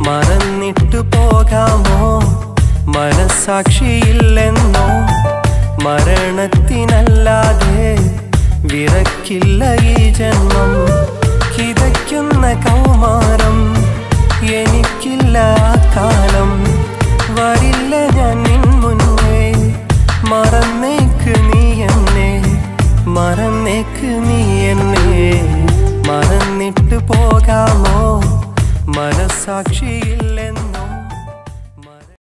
മറന്നിട്ടു പോകാമോ മനസാക്ഷിയില്ലെന്നോ മരണത്തിനല്ലാതെ വിറക്കില്ല ഈ ജന്മം കിതയ്ക്കുന്ന കൗമാരം എനിക്കില്ല ആ കാലം വരില്ല ഞാൻ നിൻ മുന്നേ മറന്നേക്ക് നീ എന്നെ മറന്നേക്ക് നീ എന്നെ മറന്നിട്ടു പോകാമോ മനസാക്ഷിയില്ലെന്നോ